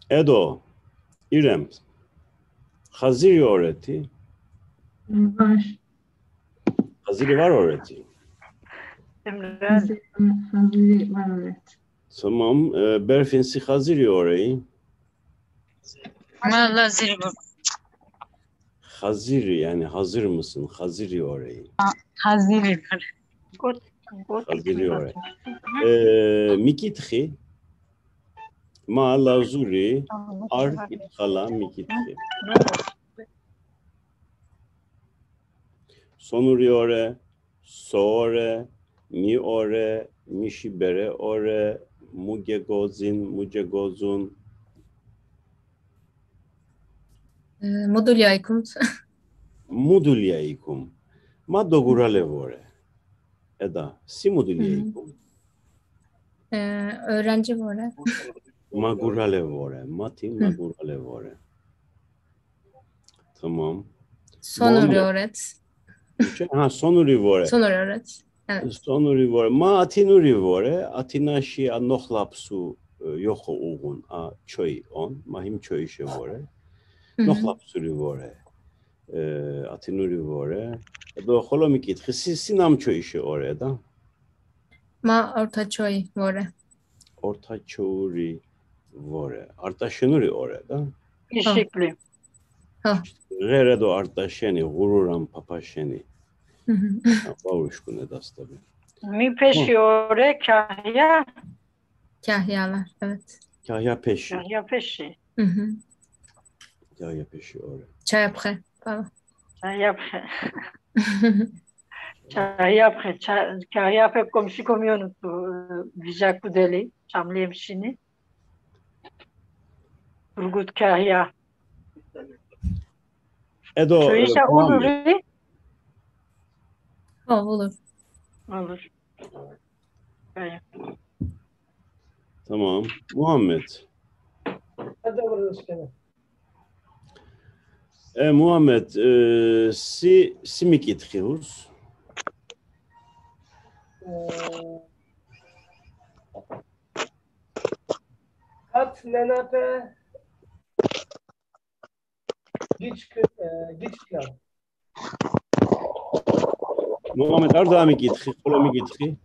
Edo, İrem, Haziri öğreti. Var. Haziri var öğreti. Hazır var, evet. Tamam. Berfinsi Haziri orayı. Vallahi zirve. Haziri yani hazır mısın? Haziri orayı. Hazır. Haziri orayı. Mikithi. Ma lazuri. Arkit kala mikithi. Sonuri ore. Soore. Mi ore. Mişibere ore. Mugegozin. Mugegozun. Modulyaykumt. Mudulyaikum. Ma dogurale vore. Eda. Si mudulyaikum. Öğrenci var. Magurale vore. Mati magurale vore. Tamam. Sonuri öğret. Ha, sonuri vore. Sonuri öğret. Evet. Sonuri vore. Ma atinuri vore. Atinashi a nohlapsu yoko ugun a çoy on. Mahim çoy işe vore. Nohlapsuri vore. Atinuri vore. Do holomikit. Sinam çoy işe orada. Ma ortaçoy var. Orta çoğuri vore. Artaşenuri orada. Teşekkür. Reredo artaşeni. Gururam papaşeni. Bavuşkun edas tabii. Mi peşiore kahya. Kahyalar, evet. Kahya peşi. Kahya peşi. Kahya peşi oraya. Çayapxe falan. Kahya pe komşu komiyonu tu vija kudeli. Çamlı hemşini. Turgut kahya. Edo Çoğuşa olur. Olur. Olur. Tamam. Muhammed. Muhammed, si mikit khirus. Kat nenape giçklan. Muhammed arda mikit khi, kolo mikit khi.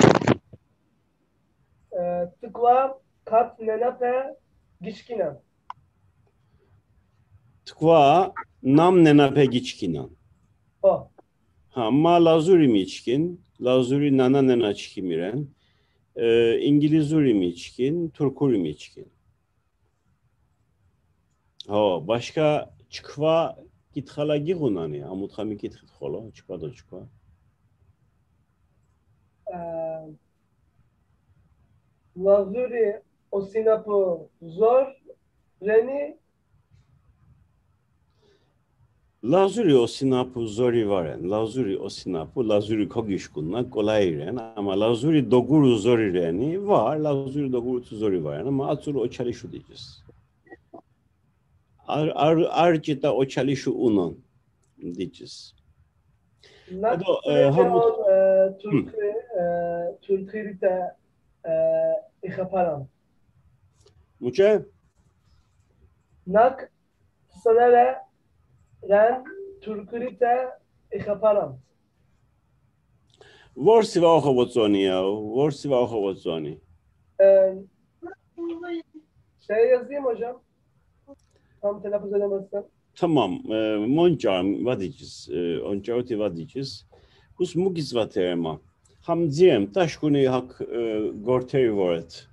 Tıkva kat nenape giçkinan. Tkva nam nenape giçkinan. O. Ha, ma lazuri mi içkin, lazuri nana nena çkimiren, İngilizuri mi içkin, Turkuri mi içkin. Ha, başka çıkva githala gigunani, amutha mi git kholo, çıkva da çıkva. Lazuri osinapu zor reni Lazuri osinapu zori varen, lazuri osinapu, lazuri kogishkunna kolayren, ama lazuri doguru zori reni var, lazuri doguru zori varen, ama atsuru o çalışu diyeceğiz. Arcita o çalışu unon diyeceğiz. Türkürite ihaparam. Muçe? Nak sanere ren Türkürite ihaparam. Vorsi va oxovotsoni ya, vorsi va oxovotsoni. Şey yazayım hocam. Tam telaffuz edemezsem. Tamam, monçam vadiciz, onçauti vadiciz. Hus mugiz vaterma. Hamziem taşkuni hak gorteri voret.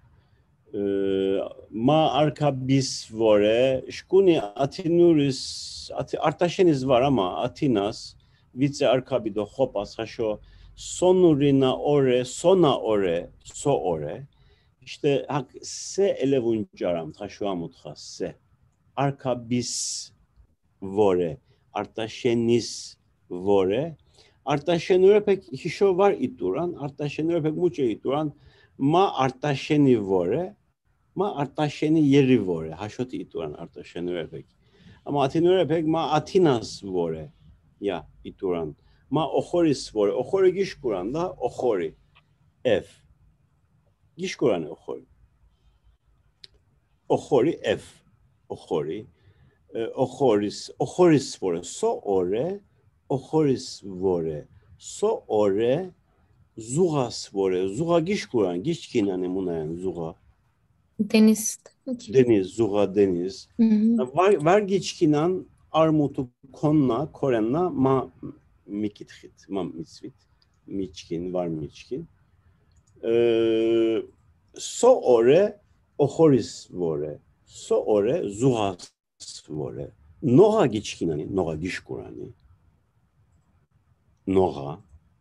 Ma arka bis vore, şkuni atinuris, artaşeniz var ama atinas, vice arka bido hopas haşo, sonurina ore, sona ore, so ore. İşte hak se elevuncaram, haşo amutha se. Arka bis vore, artaşeniz vore. Artaşenure pek hişo var ituran, artaşenure pek muçe ituran, ma artaşeni vore, ma artaşeni yeri vore. Haşoti ituran artaşenure pek. Ama atinure pek ma atinas vore. Ya ituran. Ma ohoris vore. Ohori giş kuran da ohori. F. Giş kuran ohori. Ohori F. ოხორი, ოხორის ვორე, სო ორე, ოხორის ვორე, სო ორე, ზუღას ვორე, ზუღა გიშკურან, გიშკინანი მუნაიან ზუღა. Deniz. Deniz, ზუღა deniz. Var gişkinan armutu konna, korenna ma mikitxit, ma mitzvit. Miçkin, var miçkin. So ore, oxoris vore. So ore, zuğas vore. Noğa gişkinani, noğa gişkurani. Noğa.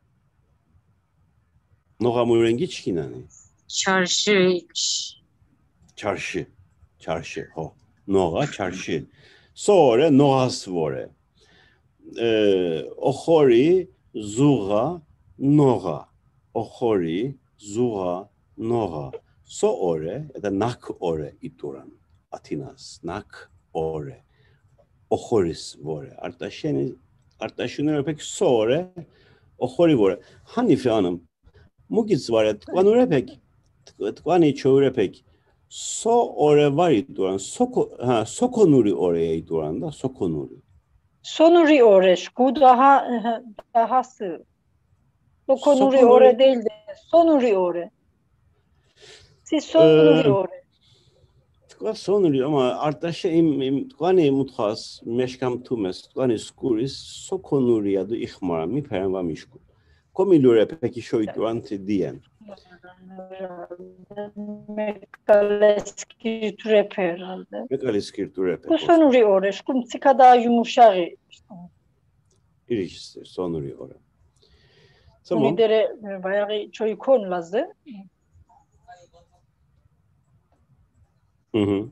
Noğa muren gişkinani. Çarşı. Çarşı, ho. Noğa, çarşı. So ore, noğas vore. Oxori, zuğa, noğa. Oxori, zuğa, noğa. So ore, ya da nak ore ituran. Atinas, nak ore. Oxoris vore. Artaşını pek so ore, oxori vore. Hanife Hanım, mugitz var ya, tkvanure pek, tkvani çoğure pek. So ore var ituran, sokonuri oraya ituran da, sokonuri. Sonuri ore, şku dahası. Sokonuri Sokonuri- ore değil de sonuri ore. Siz sonuri ore. Tkva sonuri ama artaşe tkvani mutxas, meşkam tumes, tkvani skuris, sokonuri adı ixmara, mi peren va mişku. Komilure peki şo ituran te diyen. Mekaleski herhalde. Mekali skirture Bu pek. sonuri ore, şku mtsika daha yumuşağı. İlişkisi, sonuri ora. Tamam. Lidere bayağı çoğu konulazdı. Hı.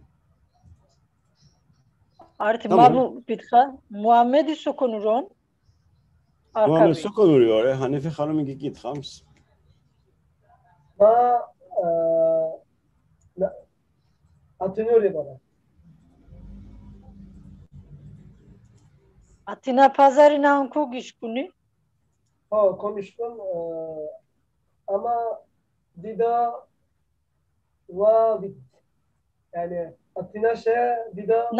Artık Tamam. mabu bitka. Muhammed'i sokonuron. Muhammed Arkabi. sokonuri ora, Hanife Hanım'ı git hams. Ma atınıyor bana. Atina pazarına anko gişkuni. Ha konuştum ama dida bit. Yani Atina dida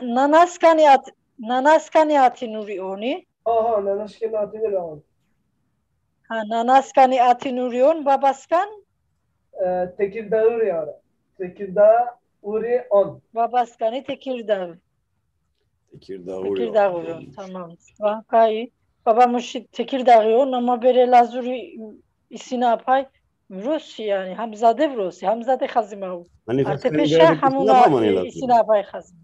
Nanaskani atinuri oni. ha nanaşkın atınıyor on. Ha, nanaskani atinurion, babaskan, Tekirdağ yani. Tekirdağ uri on. babaskani Tekirdağ. Tekirdağ Tekirdağ urion, tamam. Vakayı. Babamız Tekirdağ ama bere lazuri isina apay. Rusya yani, Hamzade Rusya, Hamzade Khazimav. Hanife Artepeşa hamuna isina apay Khazim.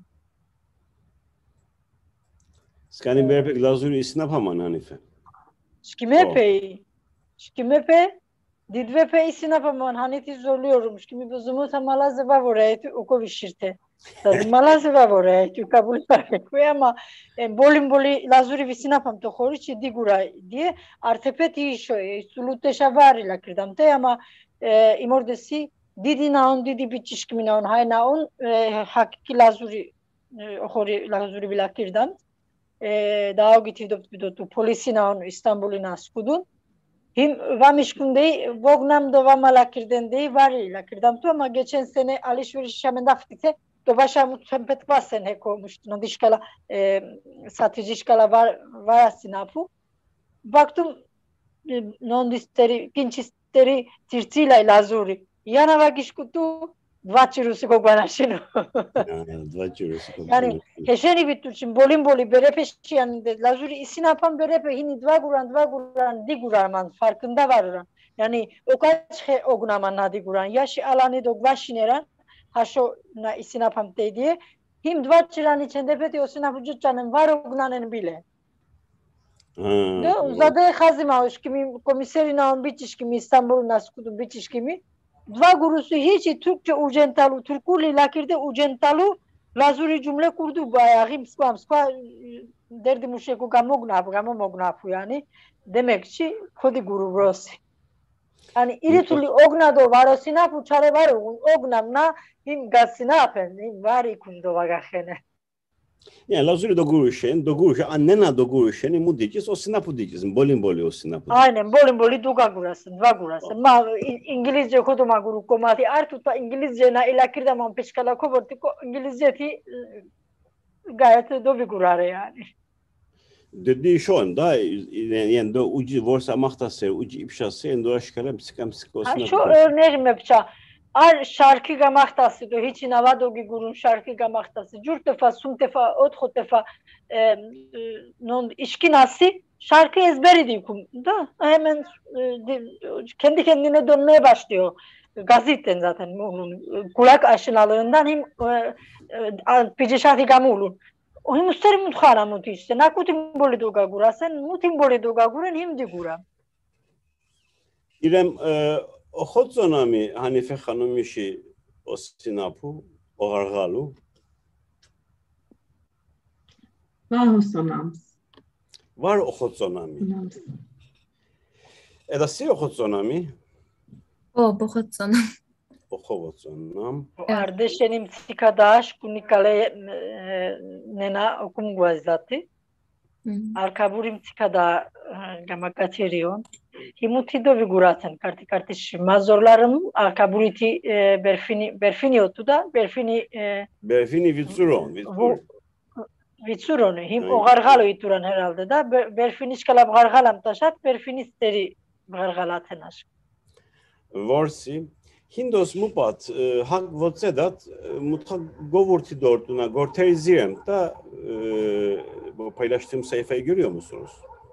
Skani berpek lazuri isnap aman Hanife. Şkimepe, didvepe isina apaman, haneti zorluyorum. Şkimi bozumu tamalaze vavorayet oko vişirte. Malaze vavorayet, kabul parek. Ama boli lazuri visina apam to horiçi digura diye artepet işo, sulute şavari lakırdamte ama imordesi didi naon didi biçişkimi naon hay naon hakiki lazuri hori lazuri bilakırdam. Daha gitivdop bidotu polisi naon İstanbul'un askudun. Him vamişkundey vognam do vamalakirden dey var lakirdam tu ama geçen sene alışveriş şamendaftikte do başa tempet basen hek olmuştu. Dişkala satıcı şkala var sinapu. Baktım non disteri pinçisteri tirtila lazuri. Yana vakişkutu dvaçirusi kogbanaşinu. Yani heşeni bittuçin boli berepeşi yanında lazuri isinapan berepe hini dva guran diguran farkında var. Yani o kaç ognaman nadi guran yaşı alanı do gvaşineran haşo na isinapan diye him dva çiran içinde peti o sinapucu canın var ognanen bile. Zade Khazima hoş kimi komiserina on bitiş kimi İstanbul'un askudun bitiş kimi dva gurusu hiç Türkçe urgentalu Türkuli lakirde urgentalu lazuri cümle kurdu bayağı skam derdi muşeku gamognafu yani demek ki kodi guru burası. Yani irituli ognado varosina puçare var ognamna him gasina apen him vari kundo vagahene. Yani lazuri doguruşen, annena doguruşeni mu diyeceğiz, o sinapu diyeceğiz. Bolin boli o sinapu. Aynen, bolin boli duga gurasın, dva gurasın. Ma İngilizce koduma guru komati artuta İngilizce na ilakirda man peşkala kovortiko İngilizce ti gayet dobi gurare yani. Dediği şu anda yani de ucu vorsa mahtası, ucu ipşası, en doğru şikayem psikam psikosuna. Ha şu örneğim yapça. Ar şarkı gamahtası do hiç inava dogi gurun şarkı gamahtası. Cürt defa, sum defa, otho defa non işkinası şarkı ezberi diyorum da hemen kendi kendine dönmeye başlıyor. Gazetten zaten onun kulak aşinalığından hem pijeshati gamulun. O hem üstleri mutkhana mutu işte. Nakutim boli doga gura sen mutim boli doga guren hem de gura. İrem Oxotzonami Hanife Hanım işi o sinapu, o gargalu. Vahosonams. Var Oxotzonami. Edasi Oxotzonami. O bohotsona. Oxotzonam. Ardeşenim tikadaş kunikale nena okum guazati. Arkaburim tikada gamakaterion. Himuti dovi guraten kartiş mazorlarım arkaburiti berfini otu da Berfini vitsuron. vitsuronu him o gargalo ituran herhalde da berfini şkalab gargalam taşat berfini steri gargalatenaş. Vorsi. Hindos mupat hak votsedat mutlak govurti dortuna gorterizirem da bu paylaştığım sayfayı görüyor musunuz?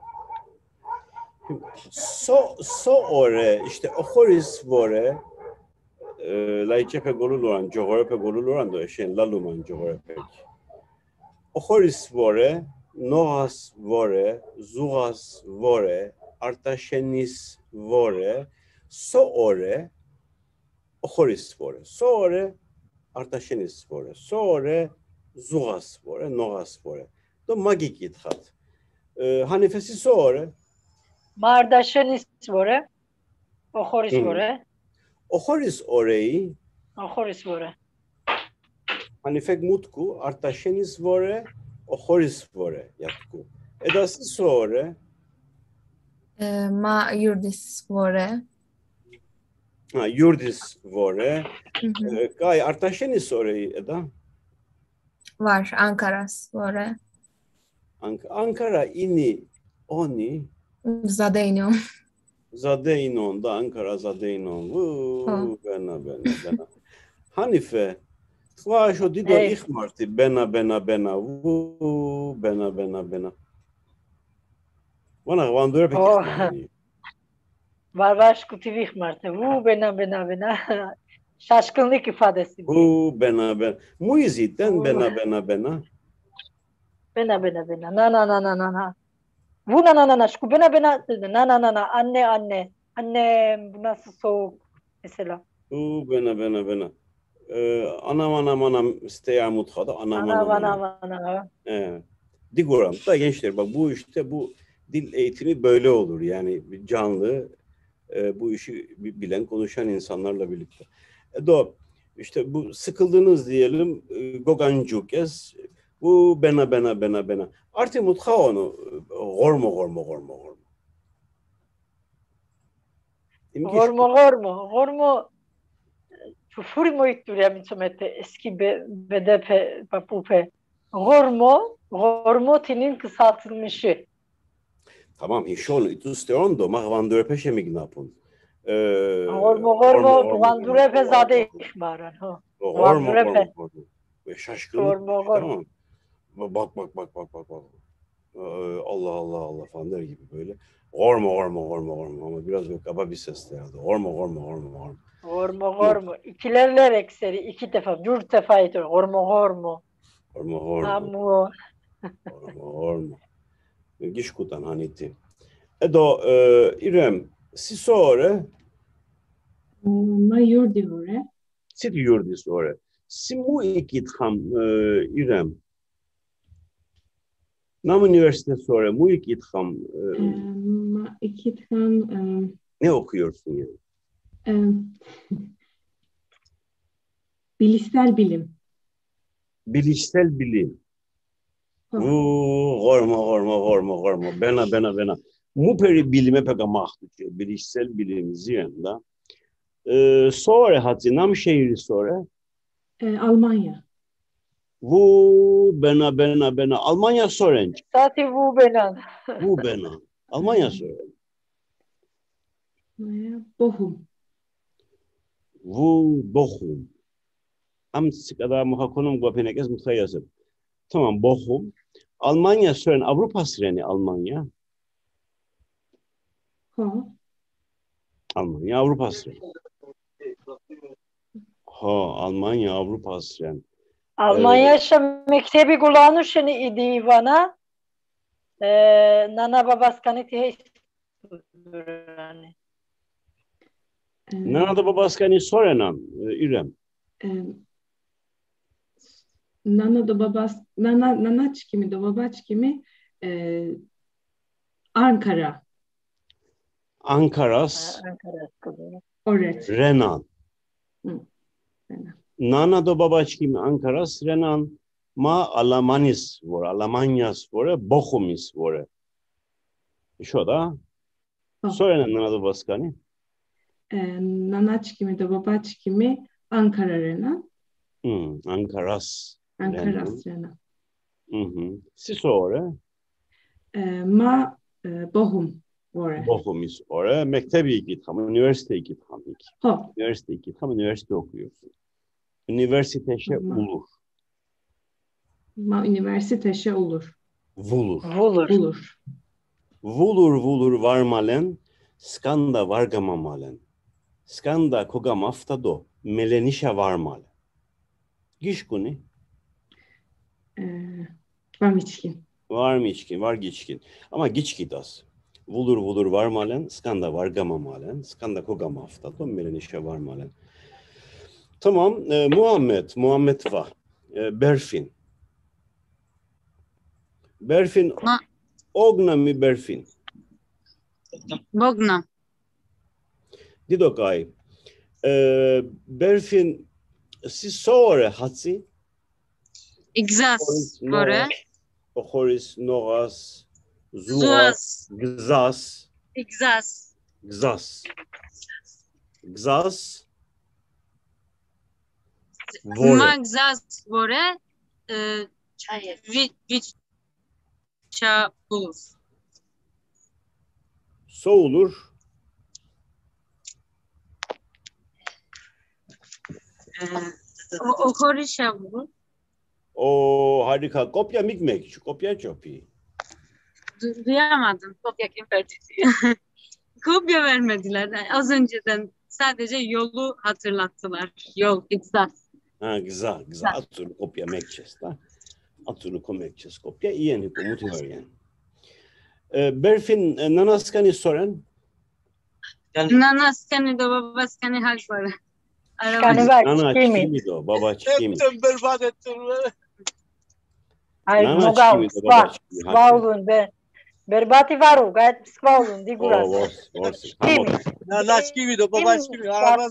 So ore işte ohoris vore laicepe goluloran jogorepe goluloran da şey laluman jogorepe. Ohoris vore noas vore zugas vore artaşenis vore so ore ohoris vore so ore artaşenis vore so ore zugas vore nogas vore do magik ithat hanifesi so ore Mardaşenis vore ohoris vore ohoris oreyi ohoris vore hanifek mutku artaşenis vore ohoris vore yatku edası so ore Ma yurdis vore. ha yurdis vore gay artaşenis oreyi eda Var Ankaras vore. Ankara ini oni Zadejnion. Zadeinon da Ankara Zadeinon. Bena. Hanife tvaşo dido ihmarti bena. Bena. Bana vandur pek ihmarti. Var şkutiv ihmarti. Bena. Şaşkınlık ifadesi. Bena. Muizitten bena. Bena. Na. Bu na. Şku bena. Na. Anne bu nasıl soğuk mesela. Bena. Anam steya mutfada anam. Diguram da gençler bak bu dil eğitimi böyle olur yani canlı bu işi bilen konuşan insanlarla birlikte. İşte bu sıkıldınız diyelim gogancukes bu bena. Artı mutha onu gormo. Gormo. Furimo itturia insomma eski BDP papupe. Gormotinin kısaltılmışı. Tamam, hişon itusteon do mahvandurpeşe mignapun. Gormo vandurepe zade ihbaran. Gormo. Şaşkınlık. Gormo. Tamam. Bak. Allah falan der gibi böyle. Gormo ama biraz böyle kaba bir ses de yani. Gormo. Gormo. İkilerler ekseri iki defa, dört defa ediyor. Gormo. Gormo. Gişkutan haniti. İrem, si sore? Ma yurdi vore. Sit yurdi sore. Si mu ikitham İrem. Nam üniversite sore mu ikitham. Ma ikitham. Ne okuyorsun yani? Bilişsel bilim. Bilişsel bilim. Gorma. Bena. Mu peri bilime peka mahtuçu. Bilişsel bilim ziyenda. Sonra hatzi nam şehri sonra. Almanya. Vu bena. Almanya sorenç. Sati bu benan. Vu bena. Almanya sorenç. Bochum. Vu Bochum. Amtsik kadar muhakonum guapenekes muhtayasım. Tamam Bochum. Almanya soren Avrupa sireni Almanya. Almanya Avrupa sireni. Almanya Avrupa sireni. Almanya mektebi kulağını şunu idi Ivana. Nana babaskanı tihe Nana da babaskani sorenan İrem. Nanaçkimi do babaçkimi Ankara. Ankaras. Oret. Renan. Renan. Nana do babaçkimi Ankaras Renan. Ma Alamanis vore. Alamanyas vore. Bochumis vore. Şu da. Sorenan nana do babaskani. Nanaçkimi do babaçkimi Ankara Renan. Ankaras. Ankaras Renan. Siz ore? Ma Bochum vore. Bochumis ore. Mektebi git ham. Üniversiteye git ham. Üniversiteye git ham. Üniversite okuyorsun. Üniversiteşe ulur. Ma üniversiteşe olur. Vulur. Vulur varmalen. Skanda vargamamalen. Skanda kogamafta do. Melenişa varmalen. Gişkuni. Varmiçkin. Var geçkin. Ama geçkidas. Vulur varmalen. Skanda vargamamalen. Skanda kogamafta do. Melenişa varmalen. Tamam. Muhammed var. Berfin. Ogna mi Berfin. Bogna. Didokay. Berfin si sore hatsi. Igzas vore. Ochoris nogas. Zuas. Gzas. Igzas. Gzas. Vore. Magzas vore. Viça bulus. Soğulur. Okorişa bulus. O harika. Kopya mikmek. Şu kopya çok iyi. Duyamadım. Kopya kim verdi diye. Kopya vermediler. Az önceden sadece yolu hatırlattılar. Yol, igzas. Güzel. Atını kopya mekçes da. Atını komekçes kopya. İyeni komut öğren. Berfin nanaskani soran. Nanaskani do babaskani hal vore. Nana kimi do babaçkimi. Hepten berbat ettin. Ay Nana nogal. kimi do babaçkimi. Skvalun be. Berbati varu. Gayet skvalun. Diguras. Nanaç gibi de babaç gibi. Aramaz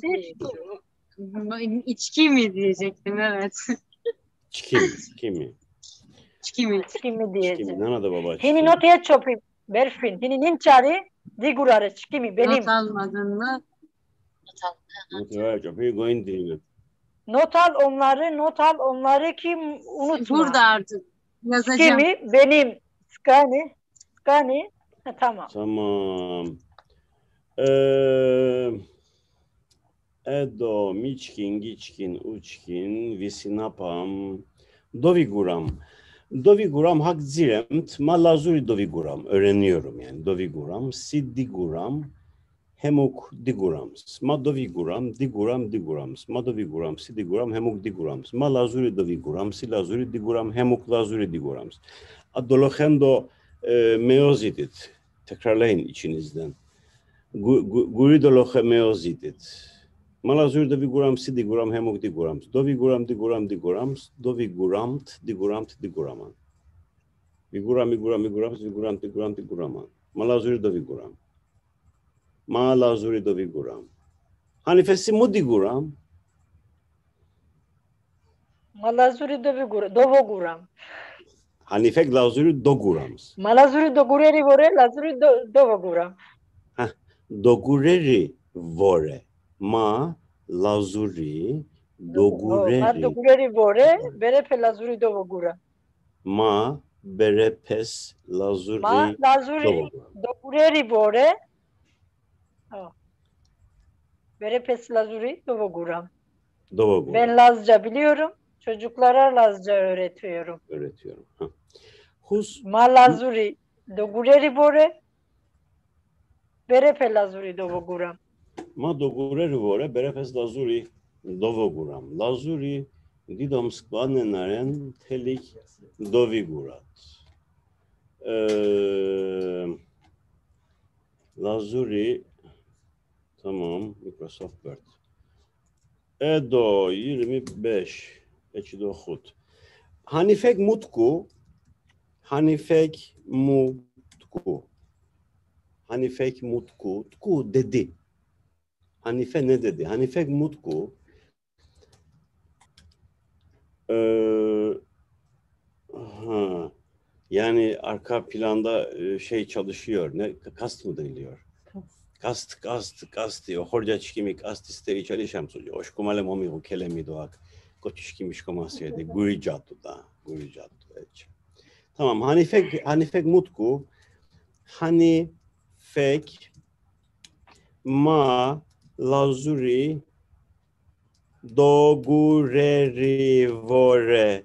İçki mi diyecektim, evet. Kimi Çkimi diyeceğim. Nana da babaçkimi. Hini notaya çopayım. Berfin. Hini nimçari. Digurare. Çkimi. Benim. Not almadın mı? Not al onları ki unutma. Burada artık yazacağım. Kimi? Benim. Skani. Tamam. Tamam. Edo, Miçkin, Giçkin, Uçkin, Visinapam, Doviguram hak ziremt, ma lazuri doviguram. Öğreniyorum yani. Doviguram, si diguram, hemuk digurams. Ma doviguram, digurams. Ma doviguram, si diguram, hemuk digurams. Ma lazuri doviguram, si lazuri diguram, hemuk lazuri digurams. Adolohendo meozidit. Tekrarlayın içinizden. Guridolohe meozidit. Malazur doviguram, si diguram, hemuk digurams. Doviguram, digurams. Doviguramt, diguraman. Vigurams, diguraman. Malazur doviguram. Malazuri doviguram. Hanifesi mu diguram? Malazuri dovoguram. Hanifek lazuri dogurams. Ma lazuri dogureri vore, lazuri dovoguram. Dogureri vore. Ma lazuri Ma dogureri. dogureri vore, berepe lazuri dovoguram. Ma berepes lazuri Ma lazuri dovoguram. dogureri vore. Berepes lazuri dovoguram. Dovoguram. Ben Lazca biliyorum. Çocuklara Lazca öğretiyorum. Öğretiyorum. Ha. Hus Ma lazuri dogureri vore. Berepe lazuri dovoguram. ma dogureri vore berepes lazuri dovoguram. Lazuri didom skvanenaren telik dovigurat. Lazuri tamam Microsoft Word. Edo 25 Eçido Hut. Hanifek mutku Hanifek mutku Hanifek mutku Tku dedi. Hanife ne dedi? Hanifek mutku yani arka planda şey çalışıyor. Ne kast mı deniliyor? Kast diyor. Horca çikimi kast isteri çalışam soruyor. Oşkumale momi o kelemi doğak. Koçişkimiş komasiyede. Guricatu da. Guricatu. Tamam. Hanifek mutku. Hanifek ma lazuri dogureri vore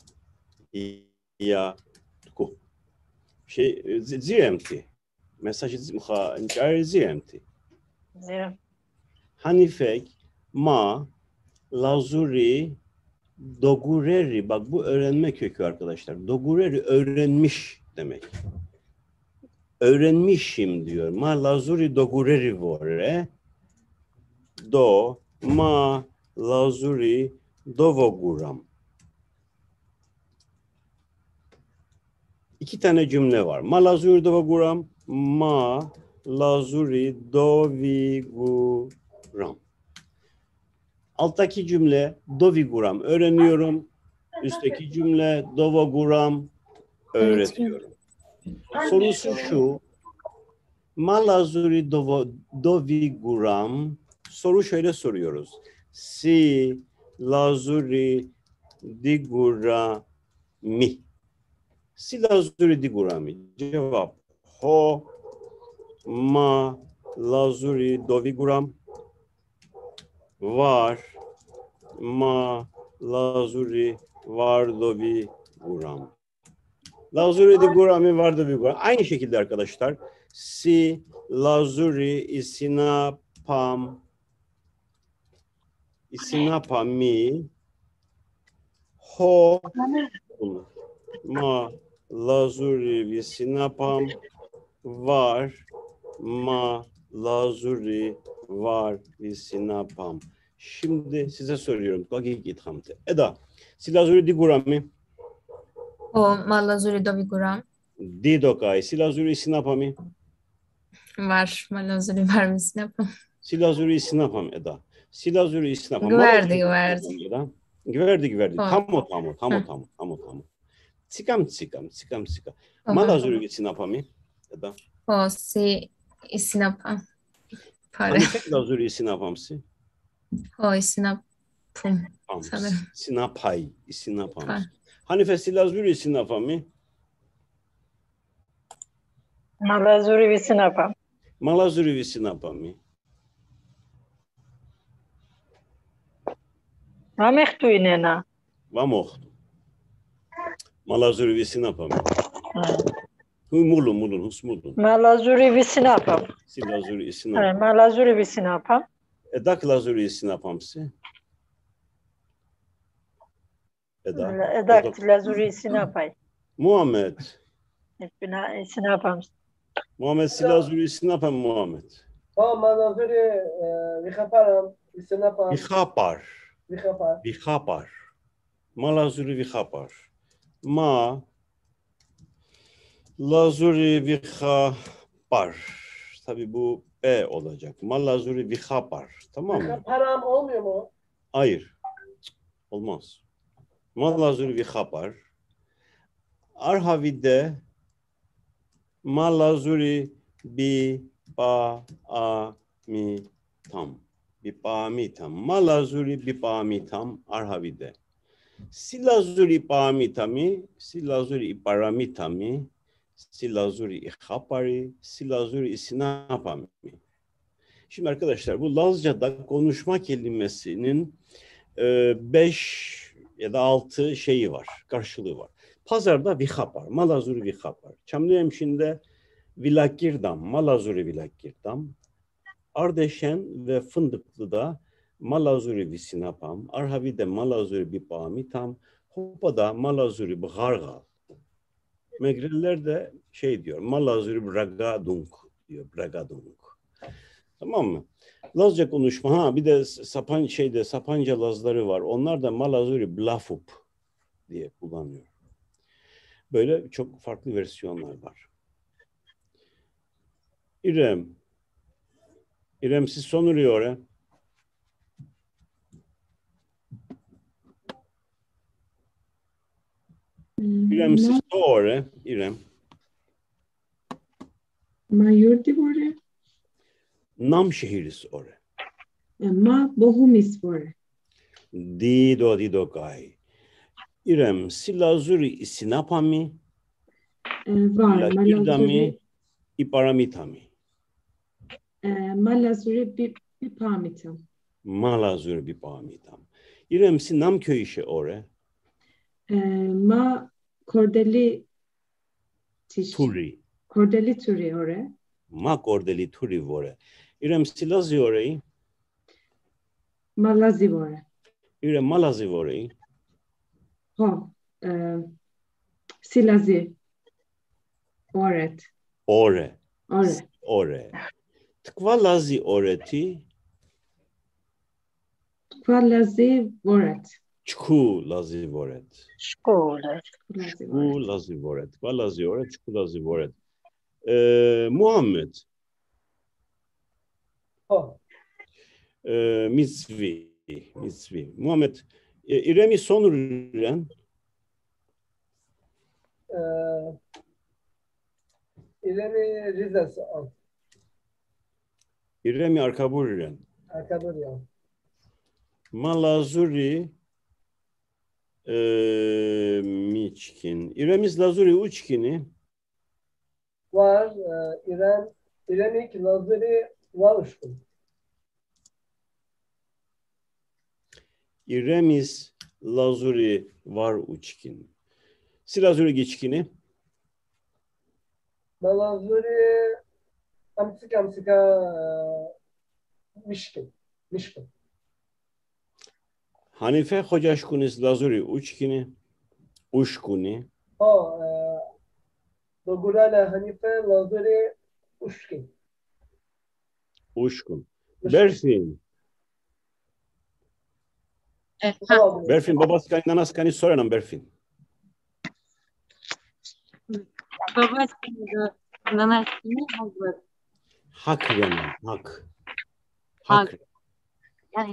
ya tku. Ziremti. Mesajı ziremti. Zirem. Hanifek ma lazuri dogureri. Bak bu öğrenme kökü arkadaşlar. Dogureri öğrenmiş demek. Öğrenmişim diyor. Ma lazuri dogureri vore. Do ma lazuri dovoguram. İki tane cümle var. Ma lazuri dovoguram. Ma lazuri doviguram. Alttaki cümle doviguram öğreniyorum. Üstteki cümle dovoguram öğretiyorum. Sorusu şu. Ma lazuri doviguram. Soru şöyle soruyoruz. Si lazuri digurami. Si lazuri digurami. Cevap. Ho ma lazuri doviguram. Var ma lazuri var doviguram. Lazuri digurami var doviguram. Aynı şekilde arkadaşlar. Si lazuri isinapam isinapami ho ma lazuri visinapam var ma lazuri var visinapam. Şimdi size soruyorum. Eda, si lazuri digurami O ma lazuri doviguram. didokai, si lazuri isinapami Var. Ma lazuri var mısın? si lazuri isinapam Eda. Si lazuri isinapam. Güverdi. Eda. Güverdi. Tamam. Tamo. Cikam. Ma lazuri isinapami Eda. O si isinapam. Pare. Hanifek lazuri isinapamsi. O isinapum. Sanırım. Isinapam. Ha. Hanife si lazuri isinapami. Ma lazuri visinapam. Ma lazuri visinapami. Ma mehtuinena. Vamohtu. Ma lazuri visinapami. Mulun, husmulun. Ma lazuri visinapam. Si lazuri isinapam. Ma lazuri visinapam. Edak lazuri isinapamsi. Eda. Edak lazuri visinapay. Muhammed. Visinapam. Muhammed si lazuri isinapam Muhammed. Ma lazuri vihaparam. Isinapam. Vihapar. Ma lazuri vihapar. Ma lazuri vihapar. Tabii bu E olacak. Ma lazuri vihapar. Tamam mı? Vihaparam olmuyor mu? Hayır. Olmaz. Ma lazuri vihapar. Arhavide malazuri bi pa a mi tam. Bi pa mi tam. Malazuri bi pa mi tam arhavide. Silazuri pa mi tami, silazuri paramitami, silazuri ihapari, silazuri isinapami. Şimdi arkadaşlar bu Lazca'da konuşma kelimesinin 5 ya da 6 şeyi var, karşılığı var. Pazarda vihapar, malazuri vihapar. Çamlıhemşin'de vilakirdam, malazuri vilakirdam. Ardeşen ve Fındıklı'da malazuri visinapam. Arhavi'de malazuri bipamitam. Hopa'da malazuri bgargal. Megreliler de şey diyor, malazuri bragadunk diyor, bragadunk. Tamam mı? Lazca konuşma. Ha bir de Sapanca Lazları var. Onlar da malazuri blafup diye kullanıyor. Böyle çok farklı versiyonlar var. İrem siz sonuruyor. İrem siz sonuruyor. İrem. Ma yurdi vore. Nam şehiriz oraya. Ma bohumis vore. Dido kai. İrem silazuri isinapami. Var. Lakirdami iparamitami. Malazuri bipamitam. Malazuri bipamitam. İrem si nam köy işi oraya. Ma kordeli Turi. Kordeli turi ore. Ma kordeli turi vore. İrem silazi orayı. Malazi vore. İrem malazi orayı. Ho. Silazi. Oret. Ore. Ore. Ore. Tkvalazi oreti. Kvalazi voret. Çku lazi voret. Şkole. Kvalazi Çku voret. lazi voret. Tkvalazi oret. Çku lazi voret. Muhammed. Ha. Mitzvi. Muhammed. İrem'i sonururen. İleri Rize al. İrem'i arkaburiren. Arkada ya. Malazuri miçkin. İremiz lazuri uçkini. Var. İremik Lazuri var uçkun. İremiz lazuri var uçkin. Silazuri geçkini. Lazuri amsika mişkin. Hanife hocaşkunis lazuri uçkini. Uşkuni. Ha. Dogurala Hanife Lazuri uçkin. Uşkun. Berfin. Ha. Berfin babaskani nanaskani soranam Berfin. Babasıydı. Nanasını hazır. Hak rena. Hak. Hak. Yani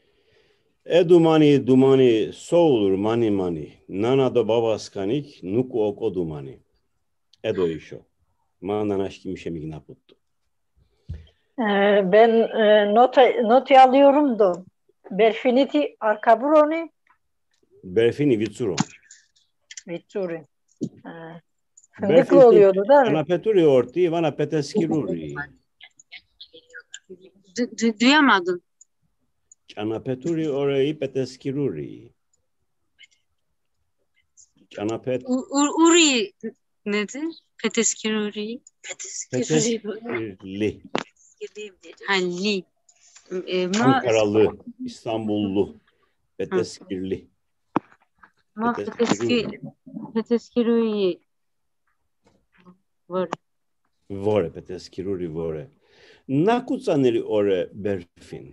Dumani soğulur mani. Nana da babaskanik nuku oko dumani. Edo işo. Mananaşki mişemik naputtu. Ben not alıyorum da. Berfiniti arkaburoni Berfini vitsuro. Vitsuri. Fındıklı oluyordu değil mi? Vana peturi orti, vana peteskiruri. duyamadım. Cana peturi orayı peteskiruri. Cana pet... Uri nedir? Peteskiruri. Peteskirli. Halli. Ankaralı, İstanbullu. Peteskirli. Peteskiruri var. Vore, peteskiruri vore. Nakucaneli ore berfin.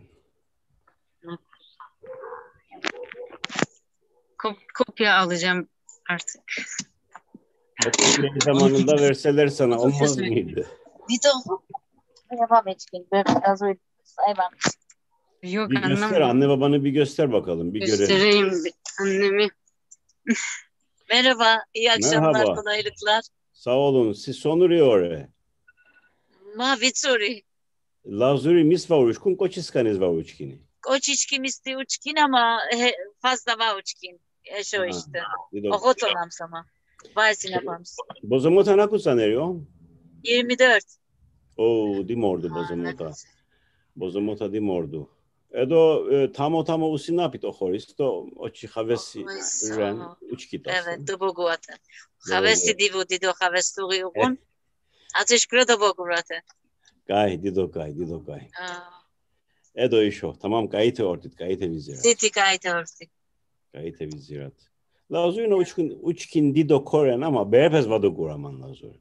Kopya alacağım artık. Okul zamanında verseler sana olmaz mıydı? Devam etkin. Biraz öyle saymam. Yok Bir göster, anlamadım. anne babanı bir göster bakalım, bir görelim. Göstereyim annemi. Merhaba, iyi akşamlar, Merhaba. kolaylıklar. Sağ olun. Siz sonuri ore. Ma Vitsuri. Lazuri mis varushkun koçiskaniz varuçkini. Koçiçki misti uçkin ama fazla va uçkin. Eşo Ha, işte. Dido. Ohotonam sama. Vay sinapams. Bozomota nakusaneriyo? 24. Oo, dimordu bozomota. Bozomota dimordu. Edo tamo usinapit ohoris to oçi havesi ren uçkitas. Evet, duboguate. Havesi dido havesturi ugun. Ateşkura duboguate. Gay, dido gay. Edo işo. Tamam, gayite ortit, gayite vizirat. Siti kayte ortik. Gayite vizirat. Lazuri uçkin dido koren ama berepes vado guraman lazuri.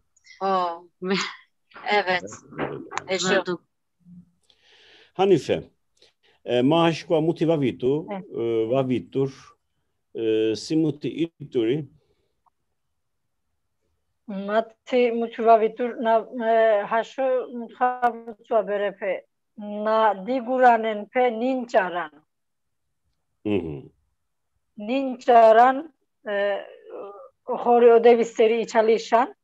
Evet. Eşo. Hanife, maaşkva muti vavitur, simuti ituri. Mati muçvavitur na haşo mutxavuçva berepe na diguranen pe ninçaran. Ninçaran hori ödevisteri içalişan.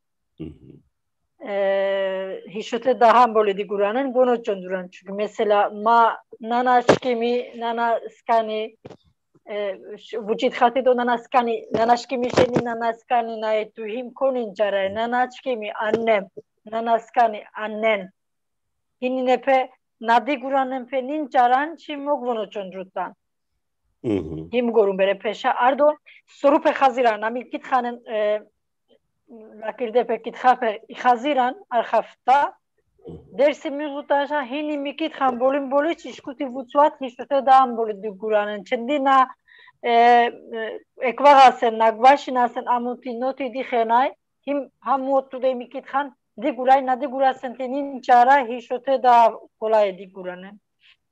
Hişote daha böyle diguranen bunu çöndüren. Çünkü mesela nana şkimi, nana skani vücut hatı nana şkimi şeni nana skani na etuhim koninçara nana şkimi annem nana skani annen hinepe nadi guranen pe ninçaran çimok bunu çöndürten. Him gorun bere peşa ardo soru pe haziran amil kitxanen lakirde pe kitxape haziran arxafta dersi müzutaşa hini mikit han bolin çişkuti vuçvat hişote dağın boli diguranen çendina ekvagasen nagvaşinasen amuti noti dixenay him hamuotu de mikit han diguray na digurasen tenin çara hişote dağ kolay diguranen.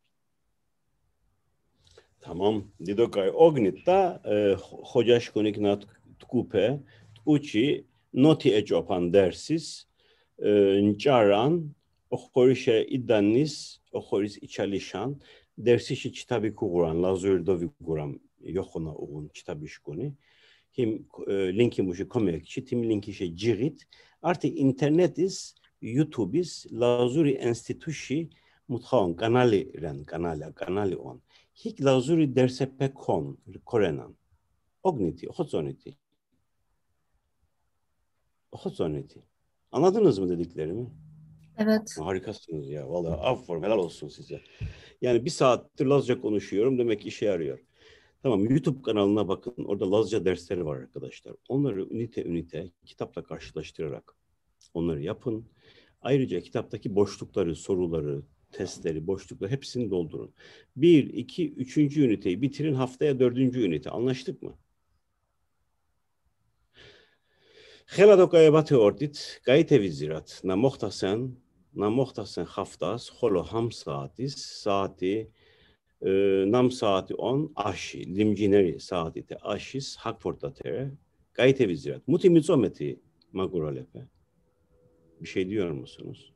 Tamam, didokay ognitta hocaşkonik nat tkupe tkuçi noti ecopan dersiz nçaran oxorişe iddanis oxoris içalişan dersişi çitabi kuguran lazuri dovi kuguran yoxona uğun çitabişkoni him linki muşi komekçi tim linki şey cirit artık internetis YouTube'is lazuri enstituşi mutxaon kanali on hik lazuri dersepe korenan ogniti oxotsoniti anladınız mı dediklerimi? Evet. Harikasınız ya. Vallahi aferin, helal olsun size. Yani bir saattir Lazca konuşuyorum. Demek ki işe yarıyor. Tamam, YouTube kanalına bakın. Orada Lazca dersleri var arkadaşlar. Onları ünite kitapla karşılaştırarak onları yapın. Ayrıca kitaptaki boşlukları, soruları, testleri, boşlukları hepsini doldurun. 1, 2, 3. üniteyi bitirin. Haftaya 4. ünite. Anlaştık mı? Xeladokaya batı ordit. Gayte vizirat. Namohtasen haftas. Holo ham saati nam saati 10 aşi. Limcineri saati te aşis. Hakforta tere. Gayte vizirat. Muti mizometi maguralepe. Bir şey diyor musunuz?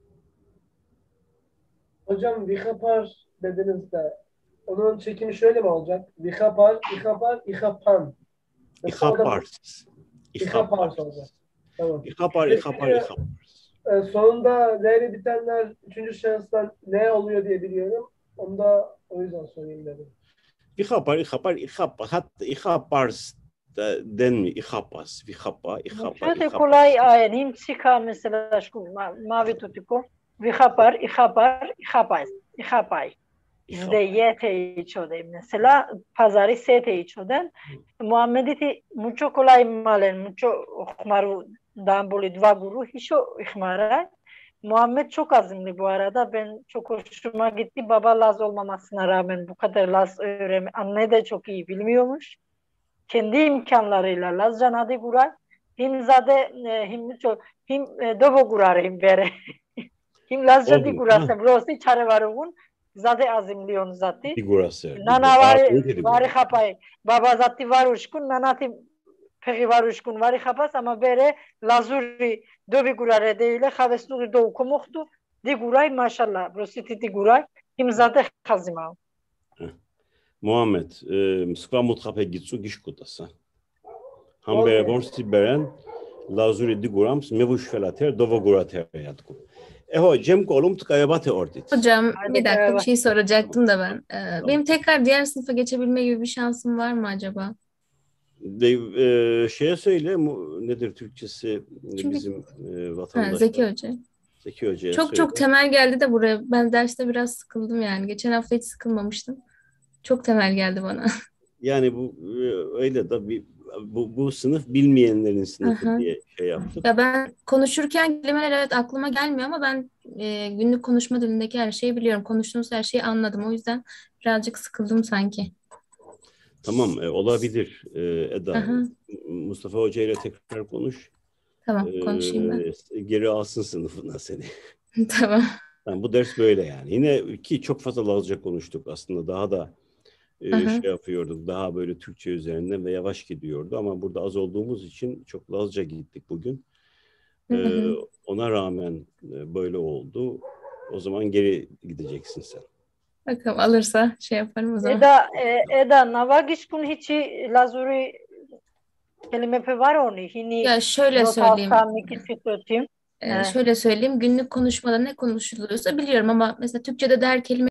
Hocam vihapar dediniz de onun çekimi şöyle mi olacak? Vihapar, ihapan. İhapars. İhapars olacak. Tamam. İhapar. Sonunda L ile bitenler 3. şahıstan ne oluyor diye biliyorum. Onu da o yüzden sorayım dedim. İhapar. Hatta ihapars denmi ihapas. İhapar. Şöyle kolay ayen him çıka mesela şu mavi tutiko vihapar, ihapay. Bizde yete içode mesela pazarı sete içoden Muhammed'i mucho kolay malen mucho ihmaru damboli dva guru hişo ihmara Muhammed çok azimli bu arada. Ben çok hoşuma gitti. Baba Laz olmamasına rağmen bu kadar Laz anne de çok iyi bilmiyormuş. Kendi imkanlarıyla Lazca nadi gurar. Him zade him dobo gurar him bere. Him Lazca di gurase. Brosi çare var oğun. Zade azimli on zati. Nana var xapay. Baba zati var uşkun. Nanati peki var uşkun var xapas ama bere Lazuri dobi gurare değil. Xavesturi do komuxtu. Di guray maşallah. Brosi di guray. Him zade xazima. Muhammed, skva mutxape gitsu gişkutasa. Hamber bonsi beren lazuri digurams mevuş felater dovagurater yatku. Eho cem kolum tkayabate ordit. Hocam Hadi bir dakika bir beraber. şey soracaktım da ben. Benim tekrar diğer sınıfa geçebilme gibi bir şansım var mı acaba? Şeye söyle nedir Türkçesi Çünkü bizim ha, vatandaşlar. Zeki Hoca. Zeki Hoca'ya Çok söyle. çok temel geldi de buraya. Ben derste biraz sıkıldım yani. Geçen hafta hiç sıkılmamıştım. Çok temel geldi bana. Yani bu öyle de bu sınıf bilmeyenlerin sınıfı Aha. diye şey yaptık. Ya ben konuşurken kelimeler evet aklıma gelmiyor ama ben günlük konuşma dilindeki her şeyi biliyorum. Konuştuğumuz her şeyi anladım. O yüzden birazcık sıkıldım sanki. Tamam olabilir Eda. Aha. Mustafa Hoca ile tekrar konuş. Tamam konuşayım ben. Geri alsın sınıfına seni. Tamam. Yani bu ders böyle yani. Yine ki çok fazla Lazca konuştuk aslında. Daha da Aha. şey yapıyorduk. Daha böyle Türkçe üzerinden ve yavaş gidiyordu. Ama burada az olduğumuz için çok Lazca gittik bugün. Hı hı. Ona rağmen böyle oldu. O zaman geri gideceksin sen. Bakalım alırsa şey yaparım o zaman. Eda, navagiskun hiçi lazuri kelime pe var onu. Hini Ya şöyle not söyleyeyim. alsam iki tutayım. Şöyle söyleyeyim. Günlük konuşmada ne konuşuluyorsa biliyorum ama mesela Türkçe'de der kelime